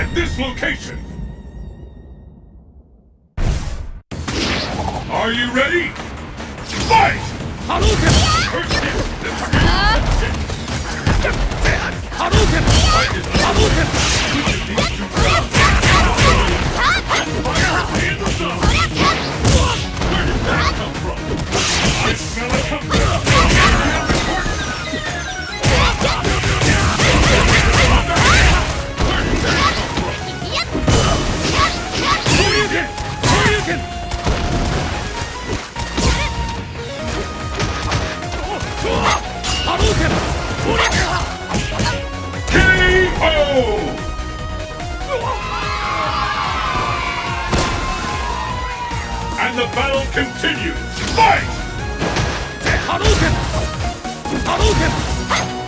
at this location! Are you ready? Fight! Hadouken! First hit! Hadouken! Hadouken! In the zone! Where did that come from? I smell it come from! And the battle continues! Fight! Hadouken! Hadouken!